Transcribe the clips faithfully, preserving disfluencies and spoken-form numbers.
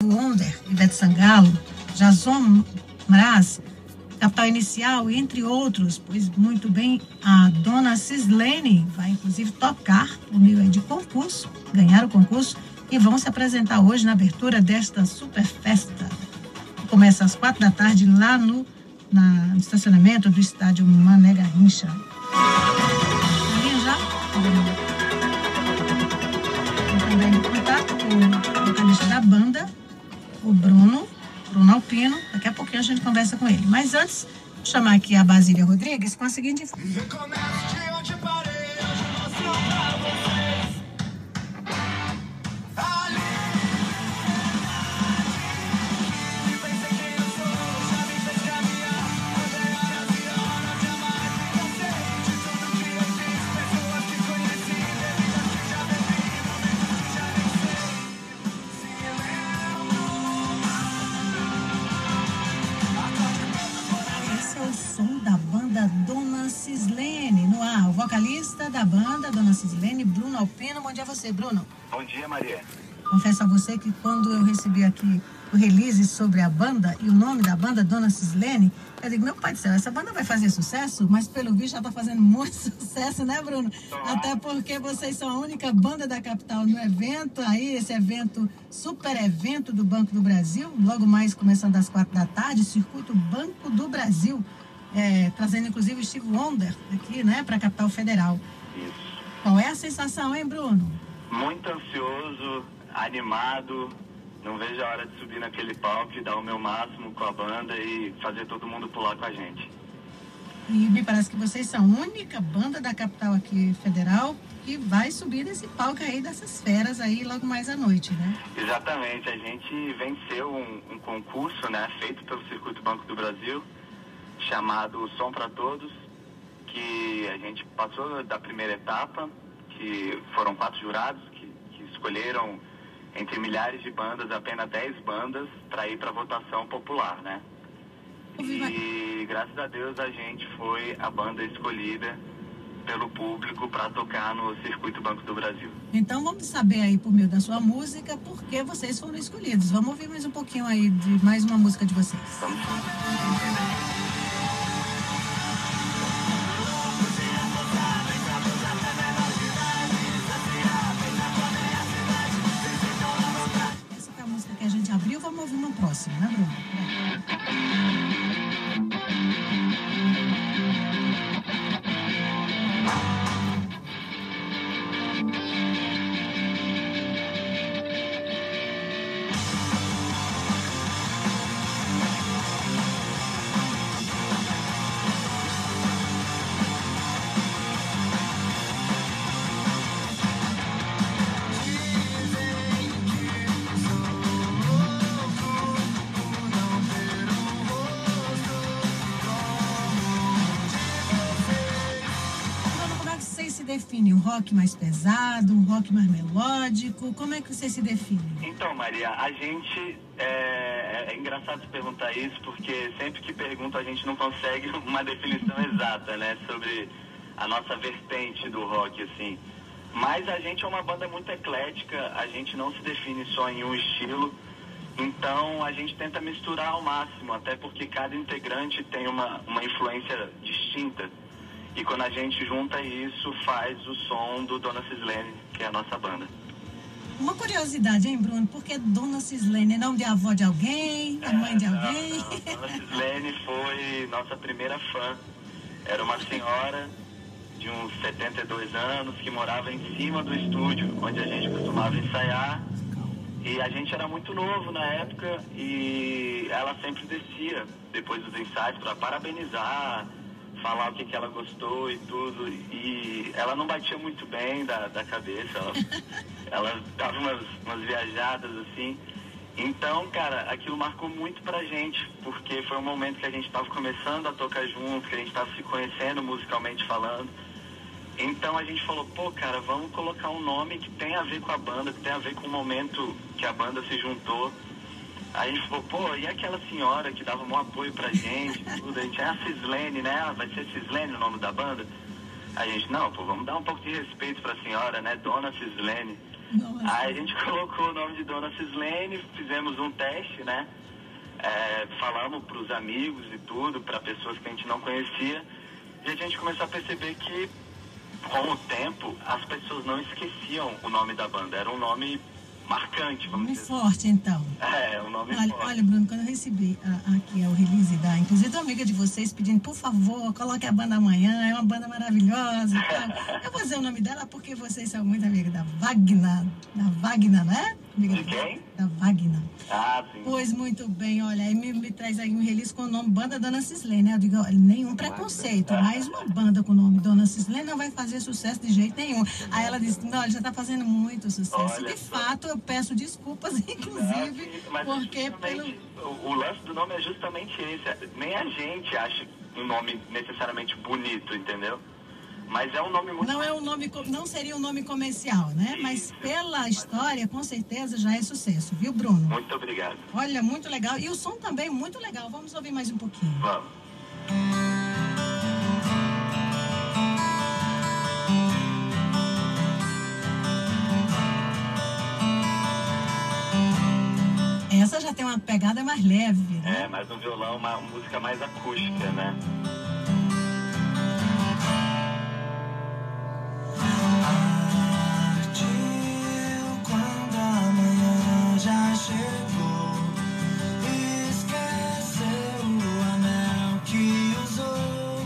Wonder, Ivete Sangalo, Jason Mraz, Capital Inicial, entre outros. Pois muito bem, a dona Cislene vai inclusive tocar o nível de concurso, ganhar o concurso, e vão se apresentar hoje na abertura desta super festa. Começa às quatro da tarde lá no, na, no estacionamento do estádio Mané Garrincha. Já também em contato com o vocalista da banda, o Bruno, Bruno Alpino. Daqui a pouquinho a gente conversa com ele. Mas antes, vou chamar aqui a Basília Rodrigues com a seguinte informação. Dona Cislene no ar, o vocalista da banda, Dona Cislene, Bruno Alpino. Bom dia a você, Bruno. Bom dia, Maria. Confesso a você que quando eu recebi aqui o release sobre a banda e o nome da banda, Dona Cislene, eu digo, meu pai do céu, essa banda vai fazer sucesso? Mas pelo visto já está fazendo muito sucesso, né, Bruno? Olá. Até porque vocês são a única banda da capital no evento, aí esse evento, super evento do Banco do Brasil, logo mais começando às quatro da tarde, circuito Banco do Brasil. É, trazendo inclusive o Steve Wonder aqui, né, para a capital federal. Isso. Qual é a sensação, hein, Bruno? Muito ansioso, animado. Não vejo a hora de subir naquele palco e dar o meu máximo com a banda e fazer todo mundo pular com a gente. E me parece que vocês são a única banda da capital aqui federal que vai subir nesse palco aí dessas feras aí logo mais à noite, né? Exatamente. A gente venceu um, um concurso, né, feito pelo Circuito Banco do Brasil, chamado Som para Todos, que a gente passou da primeira etapa, que foram quatro jurados que, que escolheram entre milhares de bandas, apenas dez bandas, para ir para votação popular, né? E graças a Deus a gente foi a banda escolhida pelo público para tocar no Circuito Banco do Brasil. Então vamos saber aí por meio da sua música por que vocês foram escolhidos. Vamos ouvir mais um pouquinho aí de mais uma música de vocês. Vamos. Abril, vamos ouvir uma próxima, né, Bruno? Define um rock mais pesado, um rock mais melódico? Como é que você se define? Então, Maria, a gente é, é engraçado perguntar isso, porque sempre que pergunto a gente não consegue uma definição exata, né, sobre a nossa vertente do rock, assim. Mas a gente é uma banda muito eclética, a gente não se define só em um estilo, então a gente tenta misturar ao máximo, até porque cada integrante tem uma, uma influência distinta. E quando a gente junta isso, faz o som do Dona Cislene, que é a nossa banda. Uma curiosidade, hein, Bruno? Porque Dona Cislene é nome de avó de alguém? É mãe de alguém? Não, não. Dona Cislene foi nossa primeira fã. Era uma senhora de uns setenta e dois anos que morava em cima do estúdio, onde a gente costumava ensaiar. E a gente era muito novo na época e ela sempre descia, depois dos ensaios, para parabenizar, falar o que, que ela gostou e tudo, e ela não batia muito bem da, da cabeça, ela, ela dava umas, umas viajadas assim. Então, cara, aquilo marcou muito pra gente, porque foi um momento que a gente tava começando a tocar junto, que a gente tava se conhecendo musicalmente falando. Então a gente falou, pô, cara, vamos colocar um nome que tem a ver com a banda, que tem a ver com o momento que a banda se juntou. Aí a gente falou, pô, e aquela senhora que dava um apoio pra gente, tudo, a gente é a Cislene, né? Ah, vai ser Cislene o nome da banda? Aí a gente, não, pô, vamos dar um pouco de respeito pra senhora, né? Dona Cislene. Nossa. Aí a gente colocou o nome de Dona Cislene, fizemos um teste, né? É, falamos para os amigos e tudo, para pessoas que a gente não conhecia, e a gente começou a perceber que, com o tempo, as pessoas não esqueciam o nome da banda. Era um nome marcante, vamos Nome dizer. forte, então. É, um nome Olha, forte. olha, Bruno, quando eu recebi a- aqui é o release da, inclusive uma amiga de vocês pedindo, por favor, coloque a banda amanhã, é uma banda maravilhosa e tal. Eu vou dizer o nome dela porque vocês são muito amigas da Wagner, da Wagner, né? Amiga De quem? Da Wagner. Ah, sim. Pois muito bem, olha, aí me, me traz aí um release com o nome Banda Dona Cislene, né? Eu digo, olha, nenhum preconceito, mas uma banda com o nome Dona Cislene não vai fazer sucesso de jeito nenhum. Aí ela disse, não, já tá fazendo muito sucesso. Olha E de só. fato, eu peço desculpas, inclusive, Ah, sim, mas porque justamente, pelo... o, o lance do nome é justamente esse. Nem a gente acha um nome necessariamente bonito, entendeu? Mas é um nome muito... Não é um nome, co- não seria um nome comercial, né? Mas Isso. pela história, com certeza já é sucesso, viu, Bruno? Muito obrigado. Olha, muito legal. E o som também muito legal. Vamos ouvir mais um pouquinho. Vamos. Essa já tem uma pegada mais leve, né? É, mais um violão, uma música mais acústica, né? Partiu quando a manhã já chegou, esqueceu o anel que usou.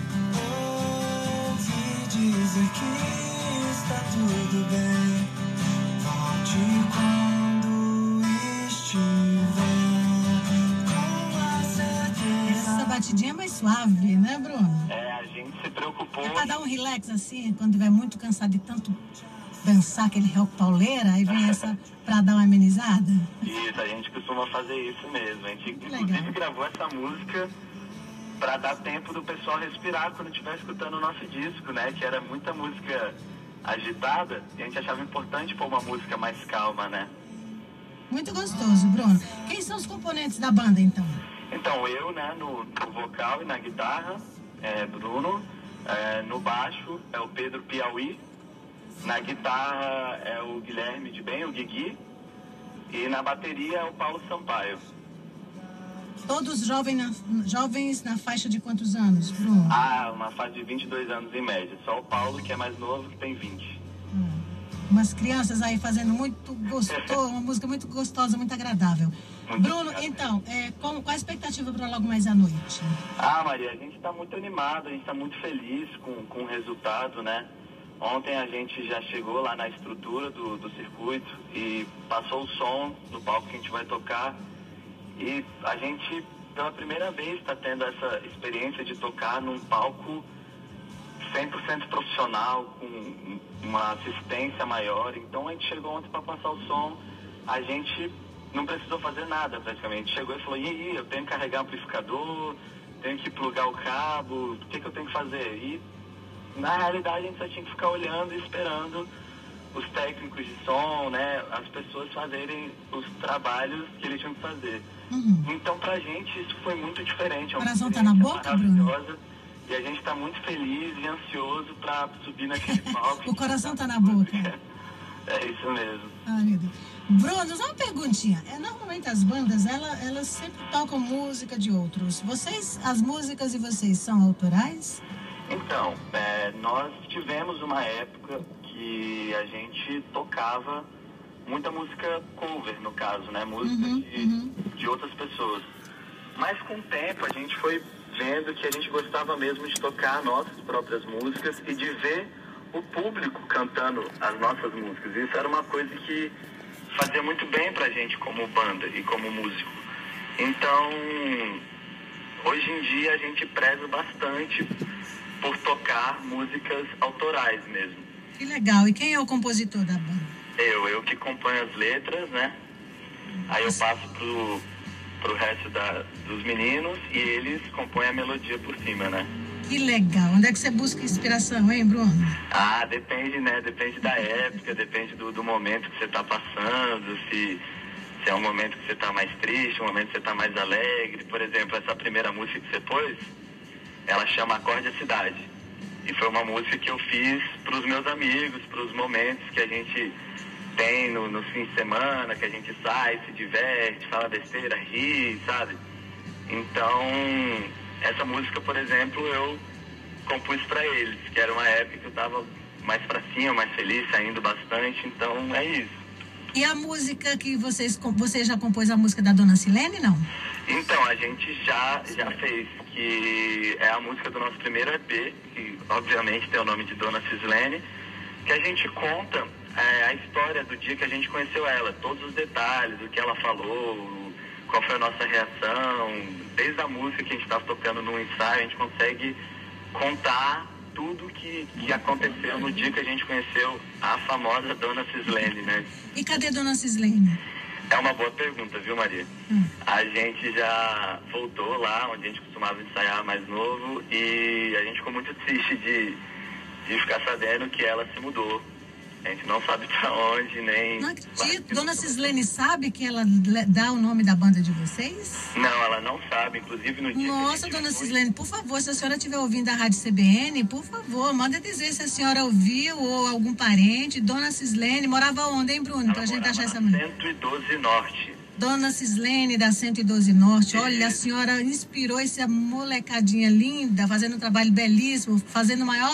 Ouvi dizer que está tudo bem, volte quando estiver com a certeza. Essa batidinha é mais suave, né, Bruno? É, a gente se preocupou... É pra dar um relax assim, quando estiver muito cansado de tanto dançar aquele rock pauleira, aí vem essa pra dar uma amenizada. Isso, a gente costuma fazer isso mesmo. A gente, Legal. inclusive, gravou essa música pra dar tempo do pessoal respirar quando estiver escutando o nosso disco, né? Que era muita música agitada e a gente achava importante pôr uma música mais calma, né? Muito gostoso, Bruno. Quem são os componentes da banda, então? Então, eu, né, no, no vocal e na guitarra, é Bruno. É, no baixo é o Pedro Piauí. Na guitarra é o Guilherme de Bem, o Guigui. E na bateria é o Paulo Sampaio. Todos jovens na, jovens na faixa de quantos anos, Bruno? Ah, uma fase de vinte e dois anos em média. Só o Paulo, que é mais novo, que tem vinte. Umas crianças aí fazendo muito gostoso, uma música muito gostosa, muito agradável. Muito Bruno, obrigado. então, é, qual, qual a expectativa para logo mais à noite? Ah, Maria, a gente está muito animado, a gente está muito feliz com, com o resultado, né? Ontem a gente já chegou lá na estrutura do, do circuito e passou o som no palco que a gente vai tocar. E a gente, pela primeira vez, está tendo essa experiência de tocar num palco cem por cento profissional, com uma assistência maior. Então a gente chegou ontem para passar o som, a gente não precisou fazer nada praticamente. Chegou e falou, e aí, eu tenho que carregar amplificador, tenho que plugar o cabo, o que, que eu tenho que fazer? E na realidade a gente só tinha que ficar olhando e esperando os técnicos de som, né, as pessoas fazerem os trabalhos que eles tinham que fazer. Uhum. Então pra gente isso foi muito diferente. É uma Coração tá na experiência boca, Bruno? maravilhosa. E a gente está muito feliz e ansioso para subir naquele palco. O coração tá na boca. É isso mesmo. Ai, meu Deus. Bruno, só uma perguntinha. É, normalmente as bandas, ela, elas sempre tocam música de outros. Vocês, as músicas de vocês são autorais? Então, é, nós tivemos uma época que a gente tocava muita música cover, no caso, né? Música Uhum, de, uhum. de outras pessoas. Mas com o tempo a gente foi vendo que a gente gostava mesmo de tocar nossas próprias músicas e de ver o público cantando as nossas músicas. Isso era uma coisa que fazia muito bem pra gente como banda e como músico. Então, hoje em dia a gente preza bastante por tocar músicas autorais mesmo. Que legal. E quem é o compositor da banda? Eu, eu que componho as letras, né? Aí eu passo pro, pro resto da, dos meninos e eles compõem a melodia por cima, né? Que legal. Onde é que você busca inspiração, hein, Bruno? Ah, depende, né? Depende da época, depende do, do momento que você tá passando, se, se é um momento que você tá mais triste, um momento que você tá mais alegre. Por exemplo, essa primeira música que você pôs, ela chama Acorde a Cidade. E foi uma música que eu fiz pros meus amigos, pros momentos que a gente tem no, no fim de semana, que a gente sai, se diverte, fala besteira, ri, sabe? Então, essa música, por exemplo, eu compus pra eles, que era uma época que eu tava mais pra cima, mais feliz, saindo bastante, então é isso. E a música que vocês, você já compôs a música da Dona Silene, não? Então, a gente já, já fez, que é a música do nosso primeiro E P, que obviamente tem o nome de Dona Cislene, que a gente conta é, a história do dia que a gente conheceu ela, todos os detalhes, o que ela falou, qual foi a nossa reação, desde a música que a gente estava tocando no ensaio, a gente consegue contar tudo que, que aconteceu no dia que a gente conheceu a famosa Dona Cislene, né? E cadê Dona Cislene? É uma boa pergunta, viu, Maria? Hum. A gente já voltou lá, onde a gente costumava ensaiar mais novo, e a gente ficou muito triste de, de ficar sabendo que ela se mudou. A gente não sabe pra onde, nem... Não acredito. Dona Cislene sabe que ela dá o nome da banda de vocês? Não, ela não sabe, inclusive no dia... Nossa, Dona Cislene, por favor, se a senhora estiver ouvindo a Rádio C B N, por favor, manda dizer se a senhora ouviu ou algum parente. Dona Cislene morava onde, hein, Bruno? Ela pra gente achar essa mulher. cento e doze Norte. Dona Cislene, da cento e doze Norte. Olha, a senhora inspirou essa molecadinha linda, fazendo um trabalho belíssimo, fazendo o maior...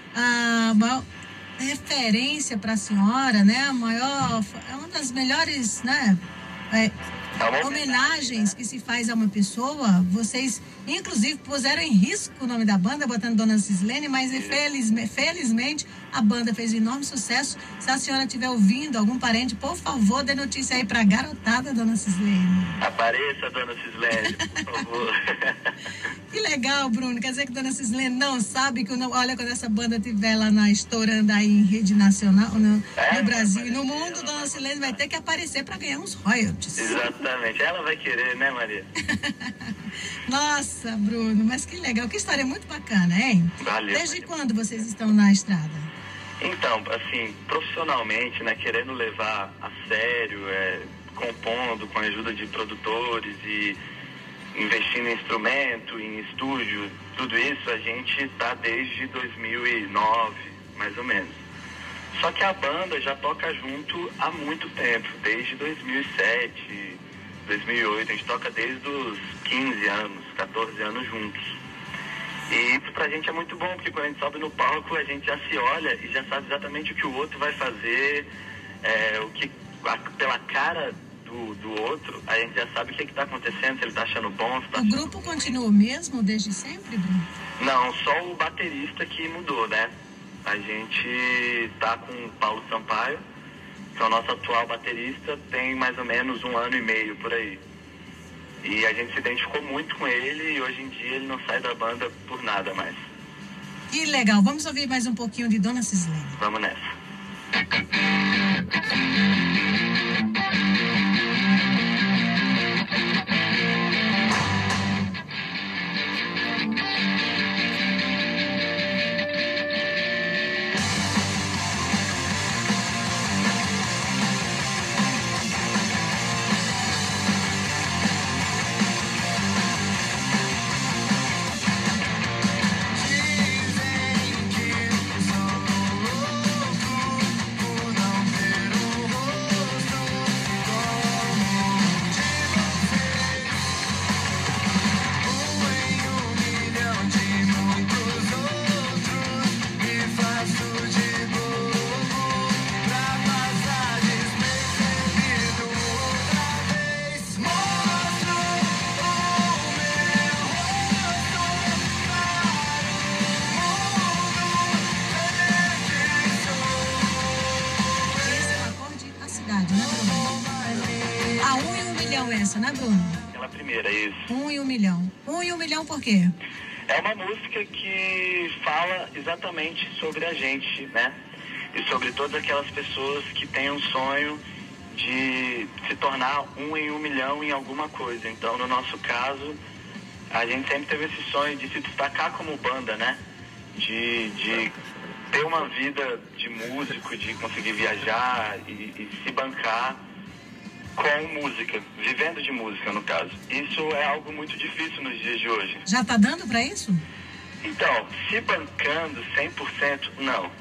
Uh, maior referência para a senhora, né? A maior, é uma das melhores, né? É, homenagens que se faz a uma pessoa. Vocês, inclusive, puseram em risco o nome da banda, botando Dona Cislene, mas felizmente, felizmente a banda fez enorme sucesso. Se a senhora estiver ouvindo, algum parente, por favor, dê notícia aí pra garotada, Dona Cislene. Apareça, Dona Cislene, por favor. Que legal, Bruno. Quer dizer que Dona Cislene não sabe que, não, olha, quando essa banda estiver lá na, estourando aí em rede nacional, no, é, no Brasil e no mundo, Dona Cislene vai ter que aparecer para ganhar uns royalties. Exatamente. Ela vai querer, né, Maria? Nossa, Bruno, mas que legal. Que história muito bacana, hein? Valeu. Desde Maria. Quando vocês estão na estrada? Então, assim, profissionalmente, né, querendo levar a sério, é, compondo com a ajuda de produtores e investindo em instrumento, em estúdio, tudo isso a gente está desde dois mil e nove, mais ou menos. Só que a banda já toca junto há muito tempo, desde dois mil e sete, dois mil e oito, a gente toca desde os quinze anos, quatorze anos juntos. E isso pra gente é muito bom, porque quando a gente sobe no palco, a gente já se olha e já sabe exatamente o que o outro vai fazer, é, o que, a, pela cara do, do outro, a gente já sabe o que está acontecendo, se ele está achando bom, se tá O grupo bom. Continua o mesmo desde sempre, Bruno? Não, só o baterista que mudou, né? A gente tá com o Paulo Sampaio, que é o nosso atual baterista, tem mais ou menos um ano e meio por aí. E a gente se identificou muito com ele e hoje em dia ele não sai da banda por nada mais. Que legal. Vamos ouvir mais um pouquinho de Dona Cislene. Vamos nessa. Né, Bruno? Aquela primeira, isso. Um e um milhão. Um e um milhão por quê? É uma música que fala exatamente sobre a gente, né? E sobre todas aquelas pessoas que têm um sonho de se tornar um em um milhão em alguma coisa. Então, no nosso caso, a gente sempre teve esse sonho de se destacar como banda, né? De, de ter uma vida de músico, de conseguir viajar e, e se bancar com música, vivendo de música, no caso. Isso é algo muito difícil nos dias de hoje. Já tá dando pra isso? Então, se bancando cem por cento, não.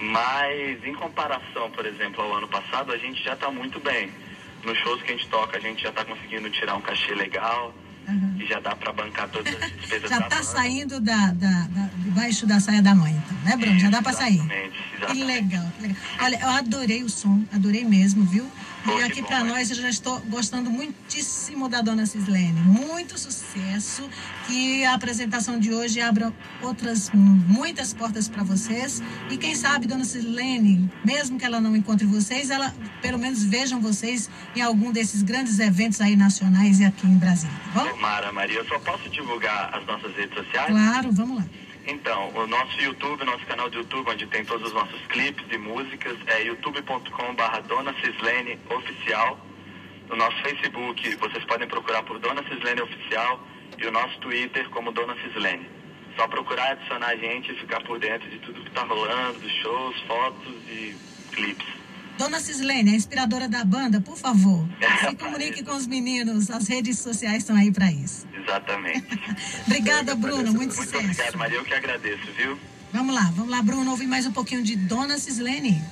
Mas, em comparação, por exemplo, ao ano passado, a gente já está muito bem. Nos shows que a gente toca, a gente já está conseguindo tirar um cachê legal, uhum. E já dá para bancar todas as despesas já da está banda. saindo da, da, da, debaixo da saia da mãe, então, né, Bruno? Já dá para sair. Exatamente, exatamente. Que legal, que legal. Olha, eu adorei o som, adorei mesmo, viu? Pô, e aqui para nós, eu já estou gostando muitíssimo da Dona Cislene. Muito sucesso. Que a apresentação de hoje abra outras, muitas portas para vocês. E quem sabe, Dona Cislene, mesmo que ela não encontre vocês, ela pelo menos vejam vocês em algum desses grandes eventos aí nacionais e aqui em Brasília, tá bom? Tomara, Maria. Eu só posso divulgar as nossas redes sociais? Claro, vamos lá. Então, o nosso YouTube, nosso canal de YouTube, onde tem todos os nossos clipes e músicas, é youtube ponto com barra Dona Cislene Oficial. O nosso Facebook, vocês podem procurar por Dona Cislene Oficial, e o nosso Twitter como Dona Cislene. Só procurar, adicionar a gente e ficar por dentro de tudo que está rolando, dos shows, fotos e clipes. Dona Cislene, a inspiradora da banda, por favor, se comunique com os meninos, as redes sociais estão aí para isso. Exatamente. Obrigada, Bruno, muito, muito sucesso. Muito obrigado, Maria, eu que agradeço, viu? Vamos lá, vamos lá, Bruno, ouvir mais um pouquinho de Dona Cislene.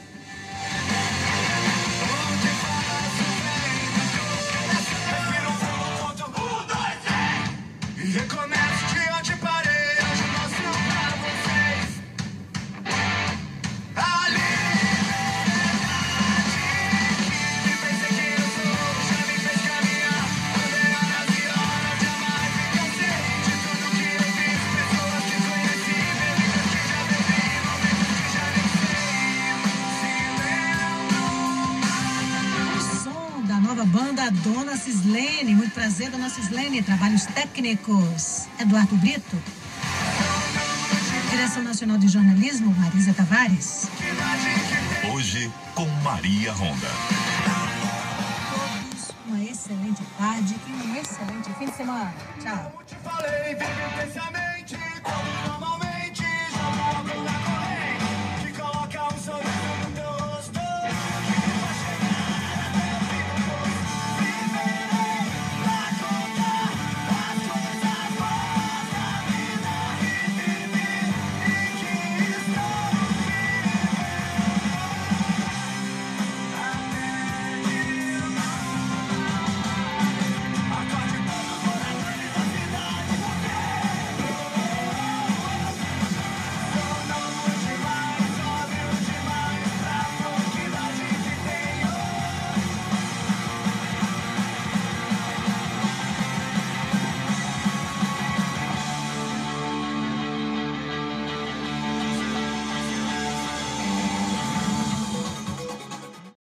Banda Dona Cislene, muito prazer, Dona Cislene, trabalhos técnicos, Eduardo Brito, Direção Nacional de Jornalismo, Marisa Tavares. Hoje com Maria Honda. Todos uma excelente tarde e um excelente fim de semana. Tchau.